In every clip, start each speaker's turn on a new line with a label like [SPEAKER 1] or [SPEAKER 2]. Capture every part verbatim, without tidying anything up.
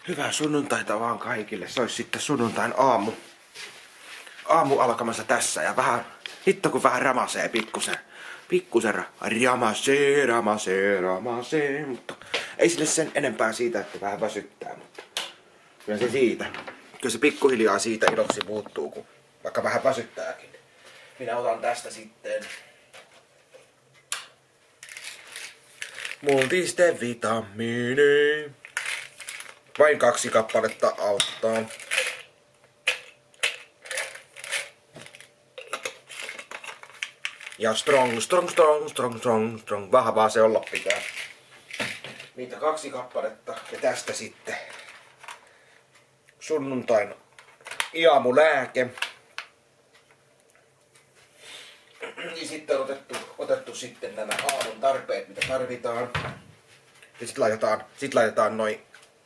[SPEAKER 1] Hyvää sunnuntaita vaan kaikille. Se olisi sitten sunnuntain aamu. Aamu alkamassa tässä ja vähän, hitto kun vähän ramasee pikkusen. Pikkusen ramasee, ramasee, ramasee, mutta ei sille sen enempää siitä, että vähän väsyttää, mutta kyllä se siitä. Kyllä se pikkuhiljaa siitä iloksi muuttuu, kun vaikka vähän väsyttääkin. Minä otan tästä sitten multistevitamiini. Vain kaksi kappaletta auttaa. Ja strong, strong, strong, strong, strong, strong. Vahvaa se olla pitää. Niitä kaksi kappaletta. Ja tästä sitten sunnuntain aamulääke. Ja sitten on otettu, otettu sitten nämä aamun tarpeet, mitä tarvitaan. Ja sitten laitetaan, sit laitetaan noin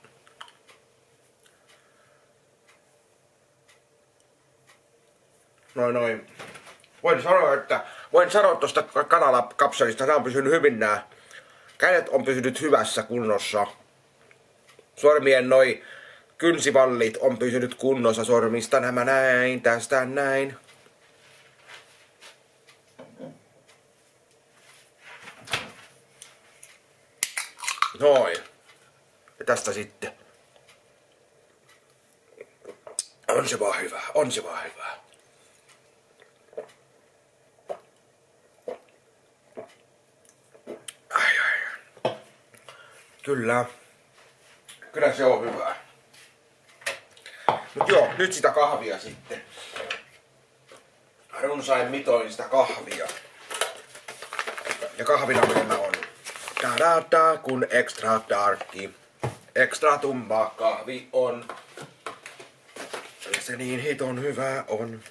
[SPEAKER 1] Noin noin. Voin sanoa, että voin sanoa tuosta kanalakapselista, nämä on pysynyt hyvin nää. Kädet on pysynyt hyvässä kunnossa. Sormien noi kynsivallit on pysynyt kunnossa sormista nämä näin, tästä näin. Noin. Ja tästä sitten. On se vaan hyvä, on se vaan hyvä. Ai ai. Kyllä. Kyllä se on hyvä. Mut joo, nyt sitä kahvia sitten. Runsain mitoin sitä kahvia. Ja kahvina meillä on da kun extra darkki. Extra tumma kahvi on. Ja se niin hiton hyvä on.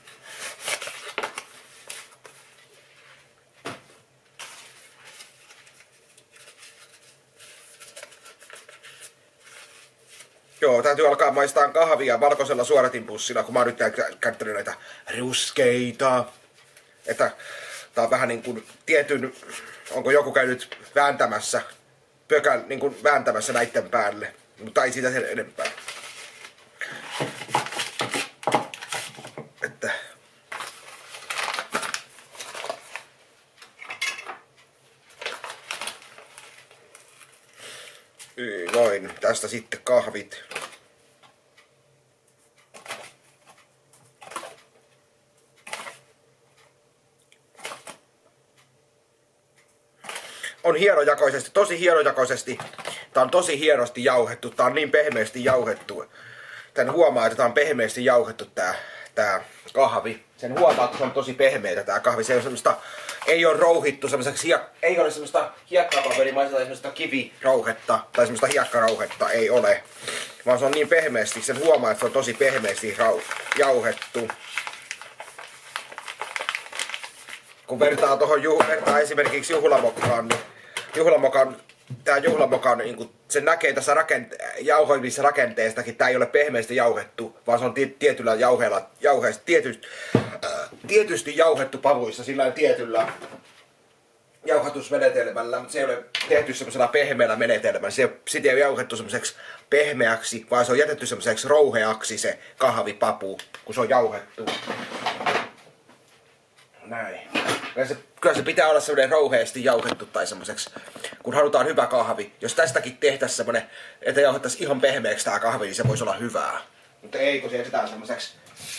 [SPEAKER 1] Joo, täytyy alkaa maistaa kahvia valkoisella suoratinpussilla, kun mä oon nyt käyttänyt näitä ruskeita. Että tää on vähän niin kuin tietyn, onko joku käynyt vääntämässä, pökän niin kuin vääntämässä näitten päälle. Mutta ei siitä sen enempää. Että noin, tästä sitten kahvit. On hienojakoisesti, tosi hienojakoisesti. Tää on tosi hienosti jauhettu, tää on niin pehmeästi jauhettu. Tän huomaa, että tää on pehmeästi jauhettu tää, tää kahvi. Sen huomaa, että se on tosi pehmeätä tää kahvi. Se ei ole semmoista, ei ole rouhittu semmoiseksi, ei ole semmoista hiekkapaperimaista tai semmoista kivirouhetta tai semmoista hiekkarouhetta, ei ole. Vaan se on niin pehmeästi, sen huomaa, että se on tosi pehmeästi rau, jauhettu. Kun vertaa tohon, vertaa esimerkiksi juhlamokkaan, niin juhlamokan, tää juhlamokan, niin sen näkee tässä rakente jauhoivissa rakenteestakin, tää ei ole pehmeästi jauhettu, vaan se on tietyllä jauheella, jauheessa, tiety, äh, tietysti jauhettu pavuissa, sillä tietyllä jauhatusmenetelmällä, mutta se ei ole tehty semmoisella pehmeällä menetelmällä. Se, sitä ei ole jauhettu semmoiseksi pehmeäksi, vaan se on jätetty semmoiseksi rouheaksi se kahvipapu, kun se on jauhettu. Näin. Kyllä se, kyllä se pitää olla semmoinen rouheasti jauhettu tai semmoiseksi, kun halutaan hyvä kahvi. Jos tästäkin tehtäisiin semmoinen, että jauhettaisiin ihan pehmeäksi tää kahvi, niin se voisi olla hyvää. Mutta ei, kun se jätetään semmoiseksi,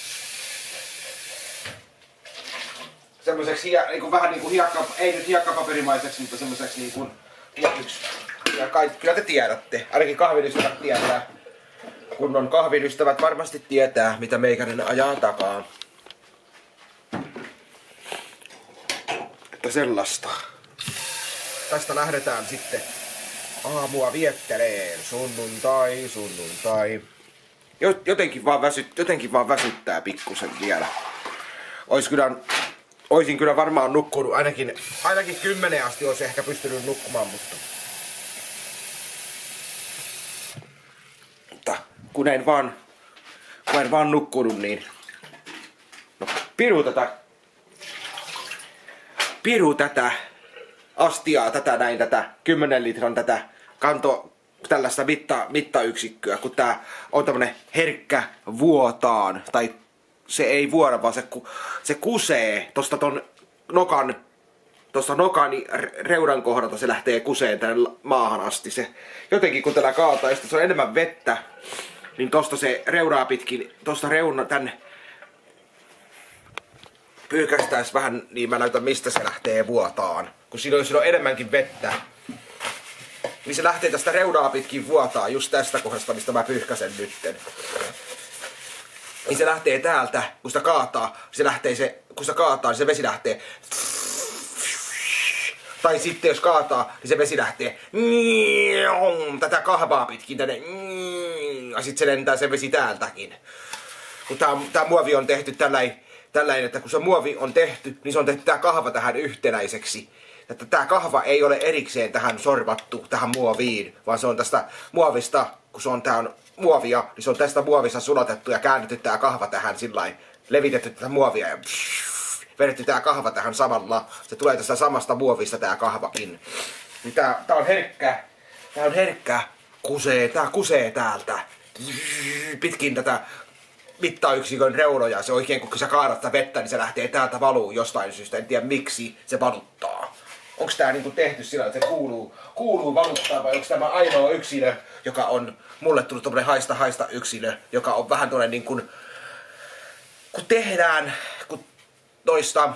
[SPEAKER 1] semmoiseksi niin vähän niin kuin hiekka, ei nyt hiekkapaperimaiseksi, mutta semmoiseksi niin kuin tietyksi. Ja kaikki, kyllä te tiedätte, ainakin kahvinystävät tietää. Kunnon kahvinystävät varmasti tietää, mitä meikäinen ajaa takaa. Että sellaista. Tästä lähdetään sitten aamua vietteleen. Sunnuntai, sunnuntai. Jotenkin vaan, väsyt, jotenkin vaan väsyttää pikkusen vielä. Ois kyllä, oisin kyllä varmaan nukkunut ainakin, ainakin kymmeneen asti olisi ehkä pystynyt nukkumaan, mutta mutta kun en vaan, kun en vaan nukkunut, niin no, piru tätä piru tätä astiaa, tätä näin, tätä kymmenen litran tätä kanto tällaista mitta, mittayksikköä, kun tää on tämmönen herkkä vuotaan, tai se ei vuoda, vaan se, se kusee tosta ton nokan, tosta nokan reunan kohdalta se lähtee kuseen tänne maahan asti. Se, jotenkin kun tällä kaataa, ja se on enemmän vettä, niin tosta se reunaa pitkin, tosta reuna tän pyykästäis vähän, niin mä näytän mistä se lähtee vuotaan. Kun siinä on, siinä on enemmänkin vettä, niin se lähtee tästä reunaa pitkin vuotaa, just tästä kohdasta, mistä mä pyyhkäsen nytten. Niin se lähtee täältä, kun sitä kaataa, se lähtee se, kun sitä kaataa, niin se vesi lähtee. Tai sitten jos kaataa, niin se vesi lähtee tätä kahvaa pitkin tänne. Ja sitten se lentää se vesi täältäkin. Kun tää, tää muovi on tehty tällainen, tällainen, että kun se muovi on tehty, niin se on tehty tää kahva tähän yhtenäiseksi. Että tää kahva ei ole erikseen tähän sorvattu, tähän muoviin, vaan se on tästä muovista, kun se on tää on muovia, niin se on tästä muovista sulatettu ja käännetty tää kahva tähän sillain, levitetty tätä muovia ja psh, vedetty tää kahva tähän samalla. Se tulee tästä samasta muovista tää kahvakin. Niin tää, tää on herkkä, tää on herkkä, kusee, tää kusee täältä pitkin tätä mittayksikön reunoja. Se oikein kun sä kaadat sitä vettä, niin se lähtee täältä valuu jostain syystä, en tiedä miksi se valuttaa. Onko tää niinku tehty sillä, että se kuuluu, kuuluu valuttaa, vai onko tämä ainoa yksilö, joka on mulle tullut tommonen haista haista yksilö, joka on vähän toinen niin kuin, kun tehdään, kun toista,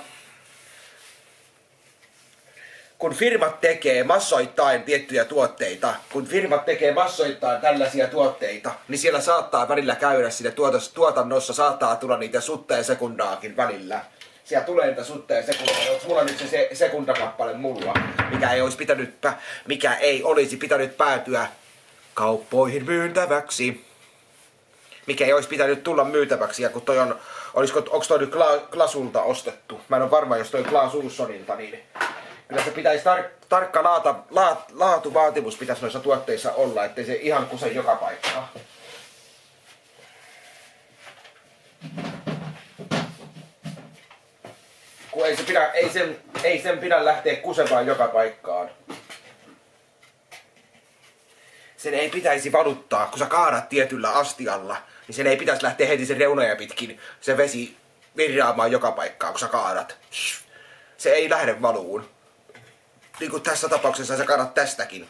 [SPEAKER 1] kun firmat tekee massoittain tiettyjä tuotteita, kun firmat tekee massoittain tällaisia tuotteita, niin siellä saattaa välillä käydä siinä tuotannossa, saattaa tulla niitä sutta ja sekundaakin välillä. Siellä tulee niitä sutta ja sekundaa. Onko mulla nyt se sekundakappale mulla, mikä ei olisi pitänyt, mikä ei olisi pitänyt päätyä kauppoihin myytäväksi. Mikä ei olisi pitänyt tulla myytäväksi, ja kun toi on, olisiko, onko toi nyt Glasulta ostettu? Mä en ole varma, jos toi Glas Ulssonilta, niin kyllä se pitäisi tar tarkka laata, laat, laatuvaatimus pitäisi noissa tuotteissa olla, ettei se ihan kuse joka paikkaan. Kun ei, se pidä, ei, sen, ei sen pidä lähteä kusemaan joka paikkaan. Sen ei pitäisi valuttaa, kun sä kaadat tietyllä astialla, niin sen ei pitäisi lähteä heti sen reunoja pitkin se vesi virraamaan joka paikkaan, kun sä kaadat. Se ei lähde valuun. Niin kuin tässä tapauksessa sä kaadat tästäkin.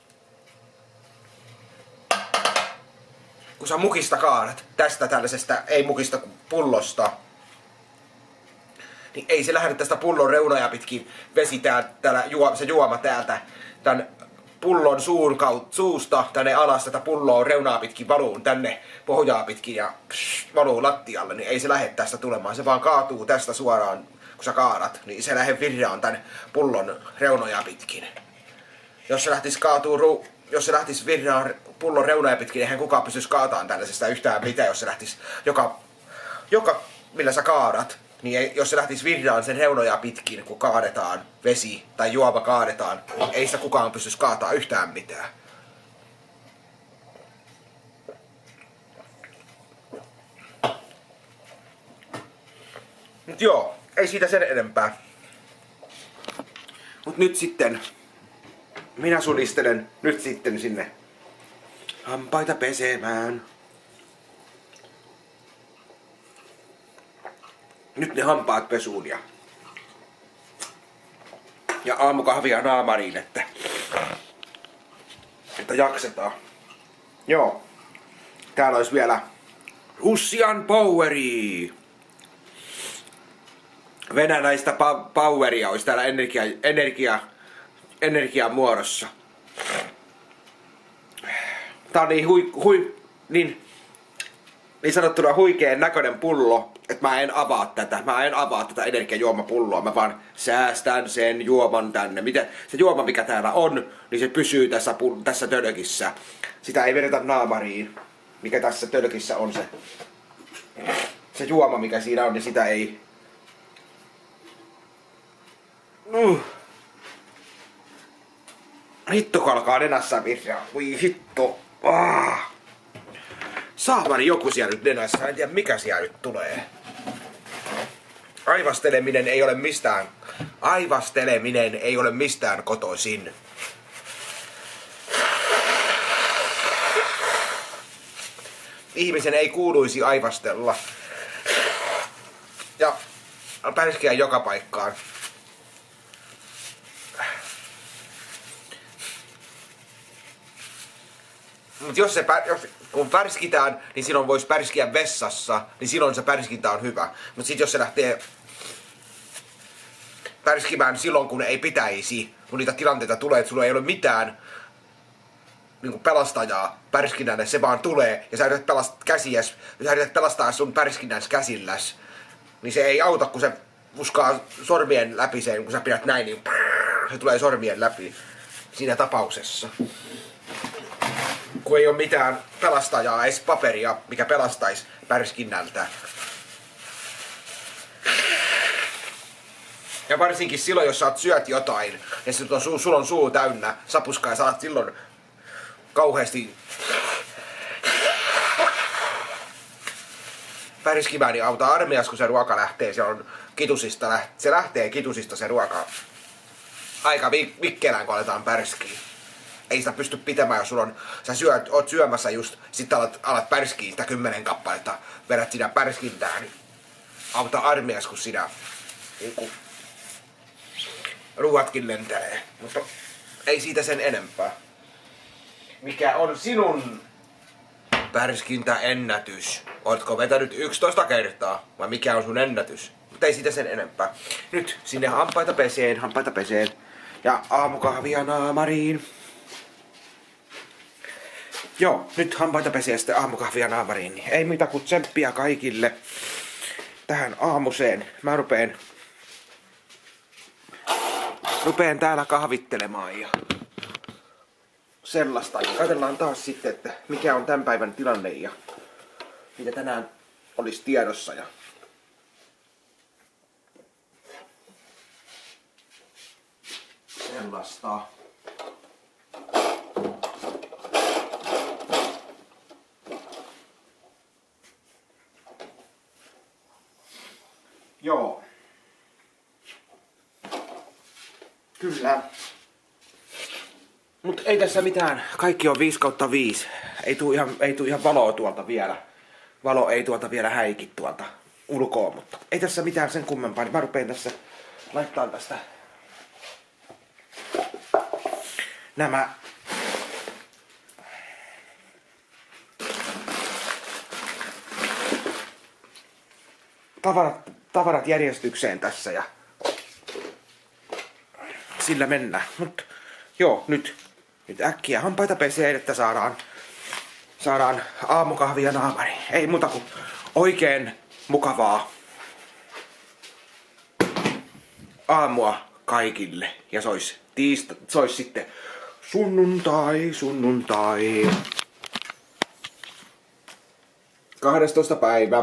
[SPEAKER 1] Kun sä mukista kaadat, tästä tällaisesta, ei mukista pullosta, niin ei se lähde tästä pullon reunoja pitkin vesi täällä, se juoma täältä, tän pullon suun kautta, suusta tänne alas tätä pulloa reunaa pitkin valuun tänne pohjaa pitkin ja psh, valuu lattialle, niin ei se lähde tästä tulemaan. Se vaan kaatuu tästä suoraan, kun sä kaadat, niin se lähde virraan tän pullon reunoja pitkin. Jos se lähtis kaatuu, ru jos se lähtis virraan pullon reunoja pitkin, eihän kukaan pystyisi kaataan tällaisesta yhtään mitään, jos se lähtis joka, joka millä sä kaadat. Niin ei, jos se lähtisi virraan sen reunoja pitkin, kun kaadetaan vesi tai juoma kaadetaan, niin ei sitä kukaan pystyisi kaataa yhtään mitään. Mut joo, ei siitä sen enempää. Mut nyt sitten, minä sulistelen nyt sitten sinne hampaita pesemään. Nyt ne hampaat pesuun ja, ja aamukahvia naamariin, että, että jaksetaan. Joo. Täällä olisi vielä Russian Poweri. Venäläistä pa poweria olisi täällä energia, energia, energian muodossa. Tää on niin, hui, hui, niin, niin sanottuna huikeen näköinen pullo, että mä en avaa tätä. Mä en avaa tätä energiajuomapulloa. Mä vaan säästän sen juoman tänne. Mitä, se juoma mikä täällä on, niin se pysyy tässä, tässä tölkissä. Sitä ei vedetä naamariin. Mikä tässä tölkissä on se. Se juoma mikä siinä on, niin sitä ei. Uh. Hitto kun alkaa nenässä virraa. Voi hitto. Ah. Saamani joku siellä nyt nenässä. En tiedä mikä siellä nyt tulee. Aivasteleminen ei ole mistään. Aivasteleminen ei ole mistään kotoisin. ihmisen ei kuuluisi aivastella. Ja pärskiä joka paikkaan. Mut jos se, jos, kun pärskitään, niin silloin voisi pärskiä vessassa, niin silloin se pärskintä on hyvä. Mut sit jos se lähtee pärskimään silloin, kun ei pitäisi, kun niitä tilanteita tulee, että sulla ei ole mitään niin kuin pelastajaa pärskinnälle, se vaan tulee, ja sä yrität pelastaa käsiäs, sä yrität pelastaa sun pärskinnäs käsilläs, niin se ei auta, kun se uskaa sormien läpi sen, kun sä pidät näin, niin se tulee sormien läpi siinä tapauksessa. Kun ei ole mitään pelastajaa, edes paperia, mikä pelastaisi pärskinnältä. Ja varsinkin silloin, jos sä syöt jotain, ja sulla on suu täynnä sapuskaa, ja sä oot silloin kauheasti pärskimään, niin auta armias, kun se ruoka lähtee, se on kitusista, se lähtee kitusista se ruoka aika vikkelään, kun aletaan pärskiä. Ei sitä pysty pitämään, jos sulla on, sä syöt, oot syömässä just, sit alat, alat pärskiä sitä kymmenen kappaletta, vedät sinä pärskintään, niin auta armias, kun sinä niin ruuatkin lentelee. Mutta ei siitä sen enempää. Mikä on sinun pärskintäennätys? Ootko vetänyt yksitoista kertaa? Vai mikä on sun ennätys? Mutta ei siitä sen enempää. Nyt sinne hampaita peseen, hampaita peseen. Ja aamukahvia naamariin. Joo, nyt hampaita pesee sitten aamukahvia naamariin. Niin ei mitä kuin tsemppiä kaikille tähän aamuseen. Mä rupeen, rupeen täällä kahvittelemaan ja sellaista. Ja katsellaan taas sitten, että mikä on tämän päivän tilanne ja mitä tänään olisi tiedossa. Ja sellaista. Joo. Kyllä. Mut ei tässä mitään. Kaikki on viisi kautta viisi. Ei tuu ihan, ei tuu ihan valoa tuolta vielä. Valo ei tuolta vielä häiki tuolta ulkoa, mutta ei tässä mitään sen kummempaa. Niin mä rupeen tässä laittaa tästä nämä tavarat, tavarat järjestykseen tässä ja sillä mennään. Mut joo, nyt, nyt äkkiä hampaita peseen, että saadaan, saadaan aamukahvia naamariin. Ei muuta kuin oikein mukavaa aamua kaikille. Ja sois tiista, sois sitten sunnuntai, sunnuntai. kahdestoista päivä.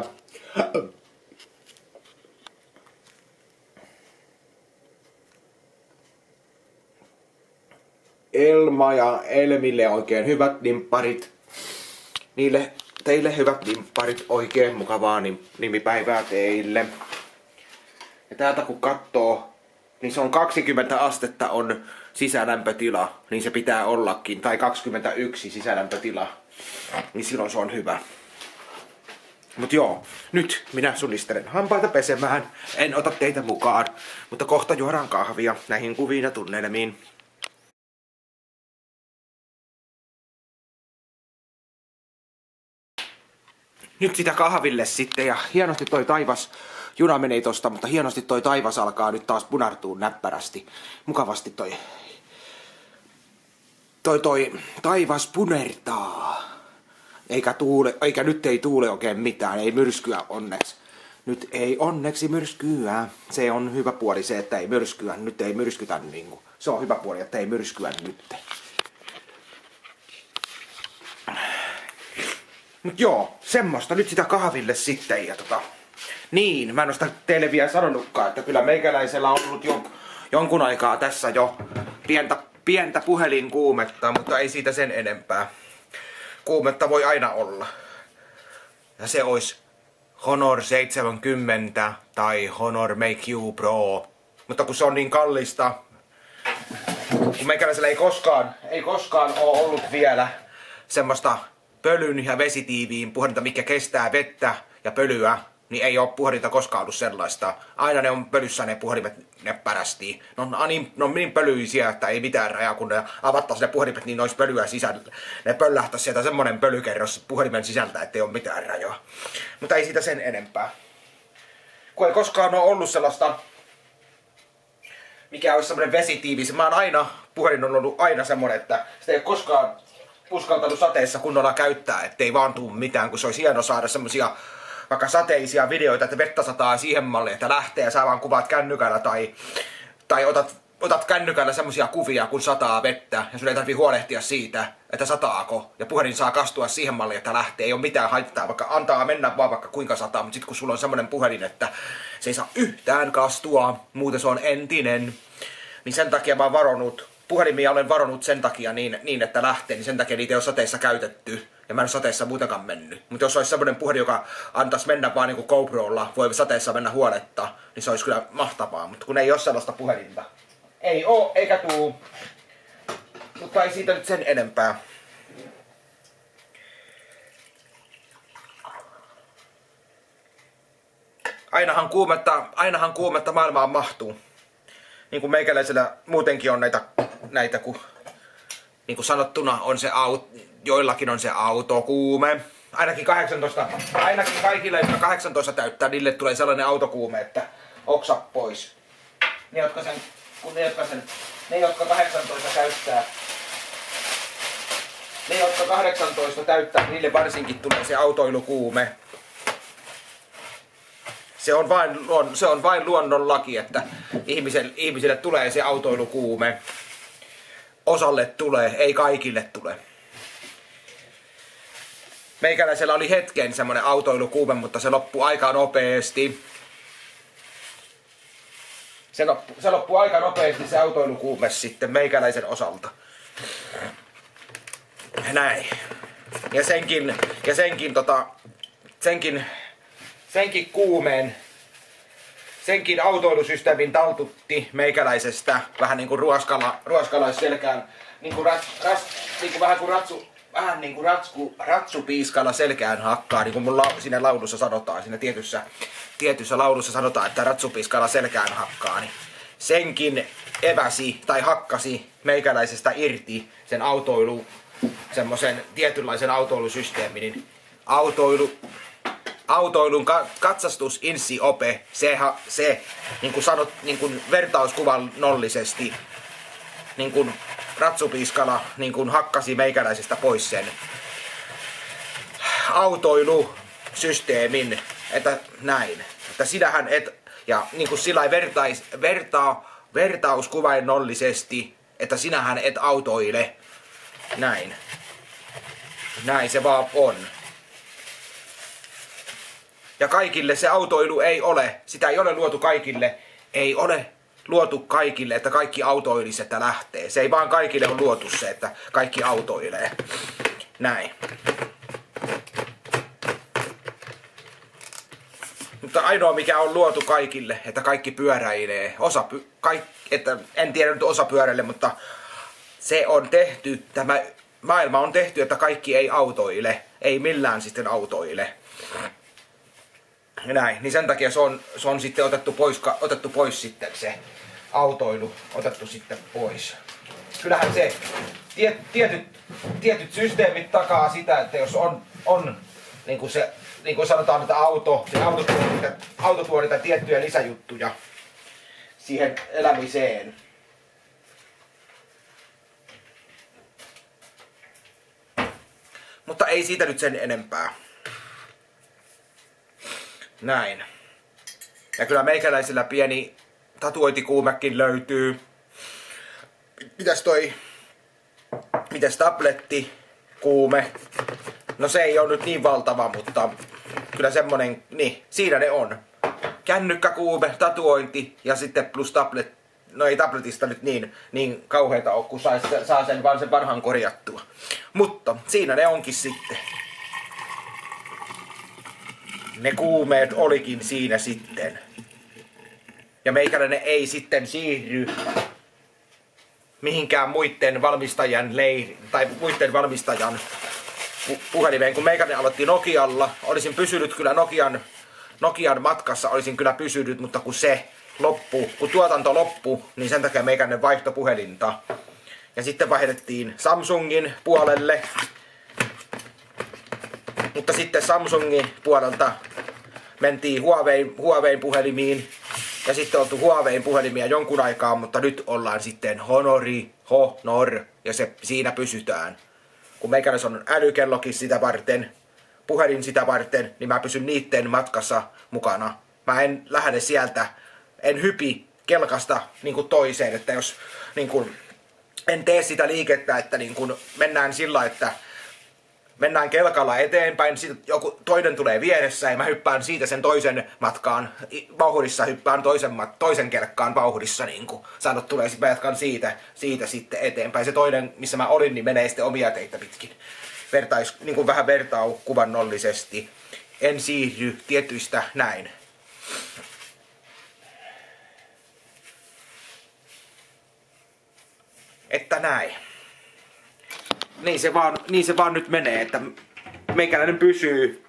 [SPEAKER 1] Elma ja Elmille oikein hyvät nimpparit. Niille teille hyvät nimpparit, oikein mukavaa nimipäivää teille. Ja täältä kun katsoo, niin se on kaksikymmentä astetta on sisälämpötila, niin se pitää ollakin, tai kaksikymmentäyksi sisälämpötila, niin silloin se on hyvä. Mut joo, nyt minä suunnistelen hampaita pesemään, en ota teitä mukaan, mutta kohta juodaan kahvia näihin kuviin ja tunnelmiin. Nyt sitä kahville sitten ja hienosti toi taivas, juna meni tosta, mutta hienosti toi taivas alkaa nyt taas punartuu näppärästi. Mukavasti toi, toi, toi taivas punertaa. Eikä tuule, eikä nyt ei tuule oikein mitään, ei myrskyä onneksi. Nyt ei onneksi myrskyä. Se on hyvä puoli se, että ei myrskyä. Nyt ei myrskytä niinku. Se on hyvä puoli, että ei myrskyä nyt. Mut joo, semmoista nyt sitä kahville sitten ja tota... Niin, mä en oo sitä teille vielä sanonutkaan, että kyllä meikäläisellä on ollut jo, jonkun aikaa tässä jo pientä, pientä puhelinkuumetta, mutta ei siitä sen enempää. Kuumetta voi aina olla. Ja se olisi Honor seitsemänkymmentä tai Honor Make You Pro. Mutta kun se on niin kallista, kun meikäläisellä ei koskaan, ei koskaan ole ollut vielä semmoista pölyn ja vesitiiviin puhelinta, mikä kestää vettä ja pölyä, niin ei ole puhelinta koskaan ollut sellaista. Aina ne on pölyssä ne puhelimet, ne pärästii. Ne on niin, ne on niin pölyisiä, että ei mitään rajaa, kun ne avattaisi ne puhelimet, niin ne olisi pölyä sisällä. Ne pöllähtäisi sieltä semmonen pölykerros puhelimen sisältä, ettei ole mitään rajaa. Mutta ei siitä sen enempää. Kun ei koskaan ole ollut sellaista, mikä olisi semmonen vesitiivis. Mä oon aina, puhelin on ollut aina semmonen, että sitä ei ole koskaan uskaltanut sateessa kunnolla käyttää, ettei vaan tuu mitään, kun se olisi hieno saada semmosia vaikka sateisia videoita, että vettä sataa siihen malliin, että lähtee ja sä vaan kuvaat kännykällä tai, tai otat, otat kännykällä semmosia kuvia, kun sataa vettä ja sun ei tarvii huolehtia siitä, että sataako ja puhelin saa kastua siihen malliin, että lähtee, ei ole mitään haittaa, vaikka antaa mennä vaan vaikka kuinka sataa, mutta sit kun sulla on semmonen puhelin, että se ei saa yhtään kastua, muuten se on entinen, niin sen takia mä oon varonut, puhelimia olen varonut sen takia niin, niin että lähtee, niin sen takia niitä ei ole sateessa käytetty. Ja mä en ole sateessa muutenkaan mennyt. Mutta jos olisi semmoinen puhelin, joka antaisi mennä vaan niin kuin GoProlla, voi sateessa mennä huoletta, niin se olisi kyllä mahtavaa. Mutta kun ei ole sellaista puhelinta. Ei oo, eikä tuu. Mutta ei siitä nyt sen enempää. Ainahan kuumetta, ainahan kuumetta maailmaan mahtuu. Niin kuin meikäläisellä muutenkin on näitä, näitä kun, niin kuin sanottuna on se auto, joillakin on se autokuume. Ainakin kahdeksantoista, ainakin kaikille, jotka kahdeksantoista täyttää, niille tulee sellainen autokuume, että oksa pois. Ne, jotka sen, kun ne, jotka sen, ne, jotka kahdeksantoista täyttää, ne, jotka kahdeksantoista täyttää, niille varsinkin tulee se autoilukuume. Se on vain, se on vain luonnonlaki, että ihmiselle, ihmiselle tulee se autoilukuume. Osalle tulee, ei kaikille tule. Meikäläisellä oli hetken semmonen autoilukuume, mutta se loppui aika nopeasti. Se loppui, se loppui aika nopeasti se autoilukuume sitten meikäläisen osalta. Näin. Ja senkin, ja senkin tota, senkin, senkin kuumeen, senkin autoilusysteemin taltutti meikäläisestä vähän niinku ruoskala, ruoskalaisselkään, niinku, rat, ras, niinku vähän kuin ratsu, vähän niinku ratsku, ratsupiiskalla selkään hakkaa, niin kuin mun la, siinä laulussa sanotaan, siinä tietyssä, tietyssä laulussa sanotaan, että ratsupiiskalla selkään hakkaa, niin senkin eväsi tai hakkasi meikäläisestä irti sen autoilu, semmoisen tietynlaisen autoilusysteemin, niin autoilu, autoilun katsastus insi ope, se, se niin kuin sanot, niin kuin vertauskuvannollisesti, niin kuin ratsupiiskala niin kuin hakkasi meikäläisestä pois sen autoilusysteemin, että näin, että sinähän et, ja niin kuin sillä vertais, vertaa, vertauskuvannollisesti, että sinähän et autoile, näin, näin se vaan on. Ja kaikille se autoilu ei ole, sitä ei ole luotu kaikille, ei ole luotu kaikille, että kaikki autoilisi, että lähtee. Se ei vaan kaikille ole luotu se, että kaikki autoilee. Näin. Mutta ainoa mikä on luotu kaikille, että kaikki pyöräilee. Osa py, kaik, että en tiedä nyt osa pyöräilee, mutta se on tehty, tämä maailma on tehty, että kaikki ei autoile. Ei millään sitten autoile. Näin, niin sen takia se on, se on sitten otettu pois, otettu pois sitten se autoilu, otettu sitten pois. Kyllähän se tiet, tietyt, tietyt systeemit takaa sitä, että jos on, on niin kuin se, niin kuin sanotaan, että auto, se auto tuo, niitä, auto tuo niitä tiettyjä lisäjuttuja siihen elämiseen. Mutta ei siitä nyt sen enempää. Näin. Ja kyllä meikäläisellä pieni tatuointikuumekin löytyy. Mitäs toi... Mitäs tabletti kuume? No se ei ole nyt niin valtava, mutta kyllä semmonen... Niin, siinä ne on. Kännykkäkuume, tatuointi ja sitten plus tablet... No ei tabletista nyt niin, niin kauheita ole, kun sais, saa sen vaan sen vanhan korjattua. Mutta siinä ne onkin sitten. Ne kuumeet olikin siinä sitten. Ja meikäläinen ei sitten siirry mihinkään muiden valmistajan leiri, tai muiden valmistajan pu puhelimeen, kun meikäläinen aloitti Nokialla. Olisin pysynyt kyllä Nokian, Nokian matkassa, olisin kyllä pysynyt, mutta kun se loppu, kun tuotanto loppui, niin sen takia meikäläinen vaihtoi puhelinta. Ja sitten vaihdettiin Samsungin puolelle. Mutta sitten Samsungin puolelta mentiin Huawei, Huawein puhelimiin. Ja sitten oltu Huawein puhelimia jonkun aikaa, mutta nyt ollaan sitten Honori, Honor, ja se, siinä pysytään. Kun meikäläis on älykellokin sitä varten, puhelin sitä varten, niin mä pysyn niitten matkassa mukana. Mä en lähde sieltä, en hypi kelkasta niin kuin toiseen, että jos niin kuin, en tee sitä liikettä, että niin kuin mennään sillä, että mennään kelkalla eteenpäin, sitten joku toinen tulee vieressä ja mä hyppään siitä sen toisen matkaan vauhdissa, hyppään toisen, toisen kelkkaan vauhdissa, niin kuin sanot tulee, sitten mä jatkan siitä, siitä sitten eteenpäin. Se toinen, missä mä olin, niin menee sitten omia teitä pitkin. Vertais, niin kuin vähän vertau kuvannollisesti. En siirry tietyistä näin. Että näin. Niin se, vaan, niin se vaan nyt menee, että meikäläinen pysyy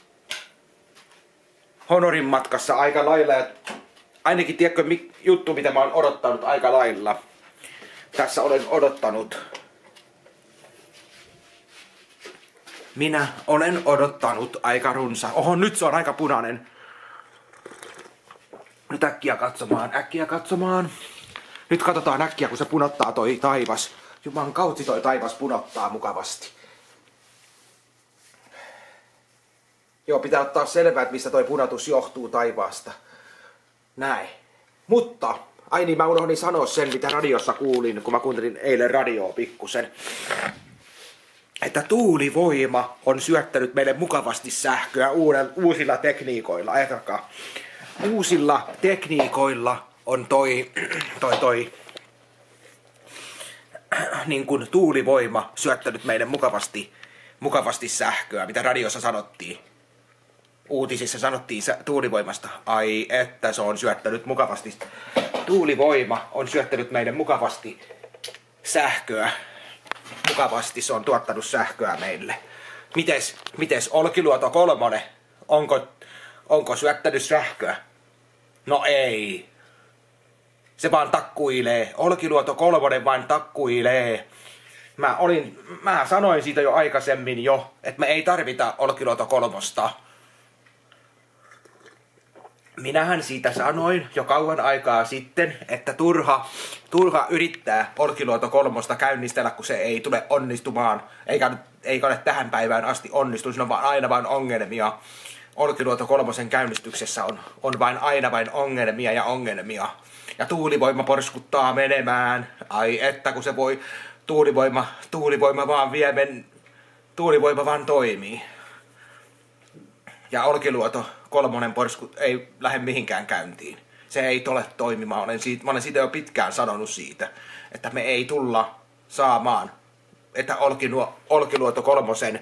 [SPEAKER 1] Honorin matkassa aika lailla. Ja ainakin tiedätkö juttu, mitä mä oon odottanut aika lailla. Tässä olen odottanut. Minä olen odottanut aika runsa. Oho, nyt se on aika punainen. Nyt äkkiä katsomaan, äkkiä katsomaan. Nyt katsotaan äkkiä, kun se punottaa toi taivas. Jumalan kautsi toi taivas punottaa mukavasti. Joo, pitää ottaa selvää, että mistä toi punotus johtuu taivaasta. Näin. Mutta, ai niin, mä unohdin sanoa sen, mitä radiossa kuulin, kun mä kuuntelin eilen radioa pikkusen. Että tuulivoima on syöttänyt meille mukavasti sähköä uusilla tekniikoilla. Ajatelkaa. Uusilla tekniikoilla on toi, toi, toi, niin kuin tuulivoima syöttänyt meille mukavasti, mukavasti sähköä, mitä radiossa sanottiin. Uutisissa sanottiin tuulivoimasta. Ai, että se on syöttänyt mukavasti. Tuulivoima on syöttänyt meille mukavasti sähköä. Mukavasti se on tuottanut sähköä meille. Mites, mites Olkiluoto kolmonen? Onko, onko syöttänyt sähköä? No ei. Se vaan takkuilee. Olkiluoto kolmonen vain takkuilee. Mä, olin, mä sanoin siitä jo aikaisemmin jo, että me ei tarvita Olkiluoto kolmosta. Minähän siitä sanoin jo kauan aikaa sitten, että turha, turha yrittää Olkiluoto kolmosta käynnistellä, kun se ei tule onnistumaan. Eikä, eikä ole tähän päivään asti onnistunut, siinä on vaan aina vain ongelmia. Olkiluoto kolmosen käynnistyksessä on, on vain aina vain ongelmia ja ongelmia. Ja tuulivoima porskuttaa menemään. Ai että kun se voi, tuulivoima, tuulivoima vaan vie, men, tuulivoima vaan toimii. Ja Olkiluoto kolmonen porsku ei lähde mihinkään käyntiin. Se ei tule toimimaan. Olen siitä, mä olen siitä jo pitkään sanonut siitä, että me ei tulla saamaan, että Olkiluo, Olkiluoto kolmosen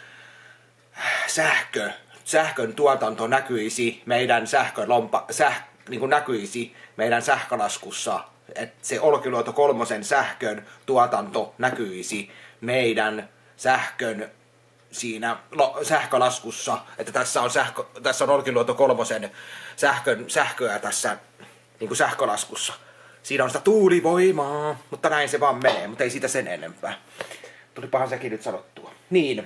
[SPEAKER 1] sähkö, sähkön tuotanto näkyisi meidän sähkölompa, säh, niin kuin näkyisi meidän sähkölaskussa. Että se Olkiluoto kolmosen sähkön tuotanto näkyisi meidän sähkön siinä sähkölaskussa, että tässä on, sähkö, tässä on Olkiluoto kolmosen sähkön, sähköä tässä niin kuin sähkölaskussa. Siinä on sitä tuulivoimaa, mutta näin se vaan menee, mutta ei siitä sen enempää. Tulipahan sekin nyt sanottua. Niin.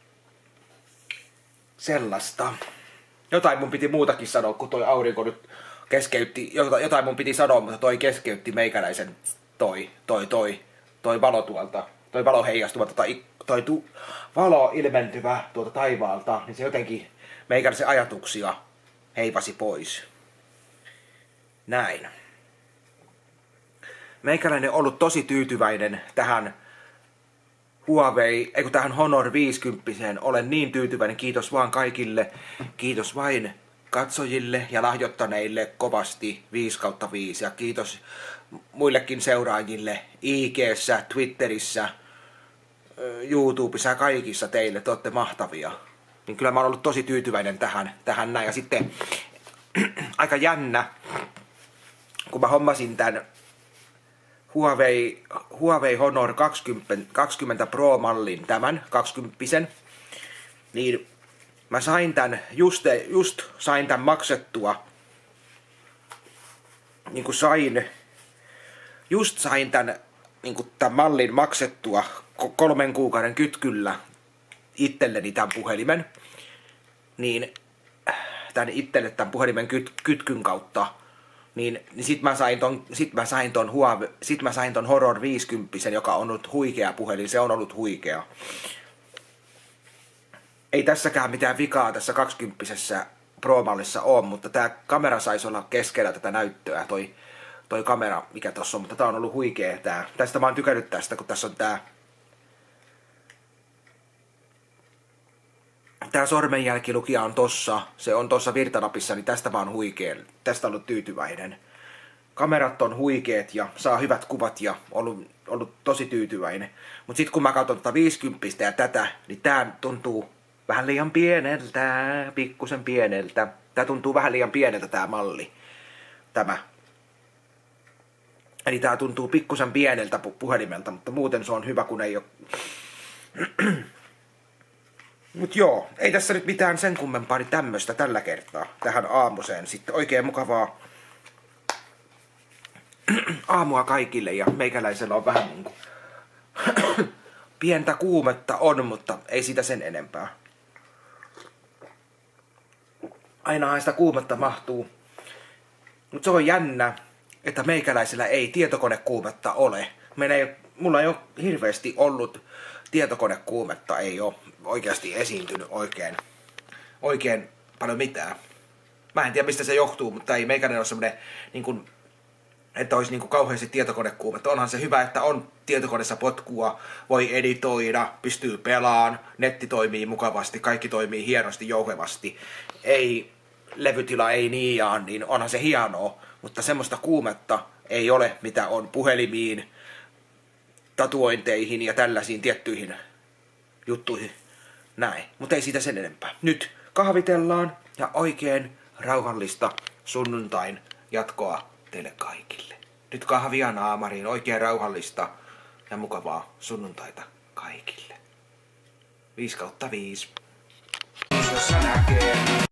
[SPEAKER 1] Sellaista. Jotain mun piti muutakin sanoa, kun toi aurinko nyt keskeytti, jotain mun piti sanoa, mutta toi keskeytti meikäläisen toi, toi, toi, toi valo tuolta, toi valo heijastuva, tai toi tu, valo ilmentyvä tuolta taivaalta, niin se jotenkin meikäläisen ajatuksia heipasi pois. Näin. Meikäläinen on ollut tosi tyytyväinen tähän Huawei, eikö tähän Honor viisikymmentä. Olen niin tyytyväinen, kiitos vaan kaikille, kiitos vain katsojille ja lahjoittaneille kovasti viisi kautta viisi ja kiitos muillekin seuraajille I G:ssä, Twitterissä, YouTubessa ja kaikissa teille, te olette mahtavia. Niin kyllä mä oon ollut tosi tyytyväinen tähän, tähän näin. Ja sitten aika jännä, kun mä hommasin tän Huawei, Huawei Honor kaksikymmentä, kaksikymmentä Pro-mallin, tämän kaksikymmentä, niin mä sain tän, just, just sain tän maksettua, niin kuin sain, just sain tän, niin kuin tän mallin maksettua kolmen kuukauden kytkyllä itselleni tän puhelimen, niin tän itselle tän puhelimen kyt, kytkyn kautta, niin, niin sit mä sain ton, sit mä sain ton Huawei, sit mä sain ton Horror viisikymmentä, joka on ollut huikea puhelin, se on ollut huikea. Ei tässäkään mitään vikaa tässä kaksikymppisessä Pro-mallissa on, mutta tää kamera saisi olla keskellä tätä näyttöä, toi, toi kamera, mikä tossa on, mutta tää on ollut huikea tää. Tästä mä oon tykännyt tästä, kun tässä on tää Tää sormenjälkilukija on tossa, se on tossa virtanapissa, niin tästä mä oon huikea, tästä on ollut tyytyväinen. Kamerat on huikeet ja saa hyvät kuvat ja ollut, ollut tosi tyytyväinen. Mut sit kun mä katson tota viisikymmentä ja tätä, niin tää tuntuu vähän liian pieneltä, pikkusen pieneltä. Tää tuntuu vähän liian pieneltä tää malli, tämä. Eli tää tuntuu pikkusen pieneltä puhelimelta, mutta muuten se on hyvä, kun ei oo... Mut joo, ei tässä nyt mitään sen kummempaa niin tämmöstä tällä kertaa tähän aamuseen. Sitten oikein mukavaa aamua kaikille ja meikäläisellä on vähän niinku pientä kuumetta on, mutta ei sitä sen enempää. Ainahan sitä kuumetta mahtuu. Mut se on jännä, että meikäläisellä ei tietokonekuumetta ole. Meillä ei, mulla ei ole hirveästi ollut tietokonekuumetta, ei ole oikeasti esiintynyt oikein, oikein paljon mitään. Mä en tiedä mistä se johtuu, mutta ei meikäläinen ole semmonen, niin kuin, että olisi niin kuin kauheasti tietokonekuumetta. Onhan se hyvä, että on tietokoneessa potkua, voi editoida, pystyy pelaan, netti toimii mukavasti, kaikki toimii hienosti, jouhevasti. Ei, levytila ei niiaan, niin onhan se hienoa, mutta semmoista kuumetta ei ole, mitä on puhelimiin, tatuointeihin ja tällaisiin tiettyihin juttuihin. Näin, mutta ei siitä sen enempää. Nyt kahvitellaan ja oikein rauhallista sunnuntain jatkoa teille kaikille. Nyt kahvia naamariin, oikein rauhallista ja mukavaa sunnuntaita kaikille. viisi kautta viisi. Jossa näkee.